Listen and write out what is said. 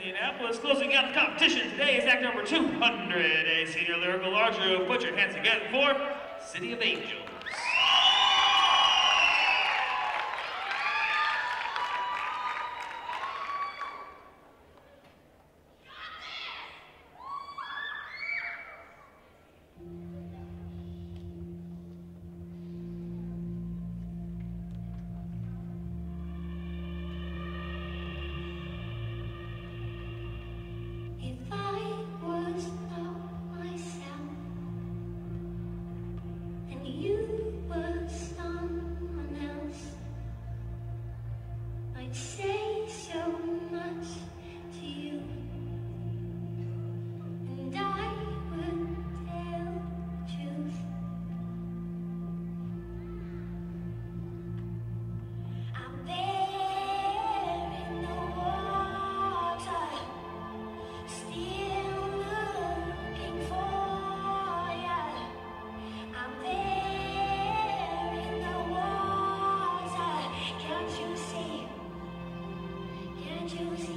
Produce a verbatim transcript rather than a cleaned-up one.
Indianapolis. Closing out the competition today is act number two hundred, a senior lyrical large group. Put your hands together for City of Angels. Say so much to you, and I would tell the truth. I'm there in the water, still looking for you. I'm there in the water, can't you see? Can't you see?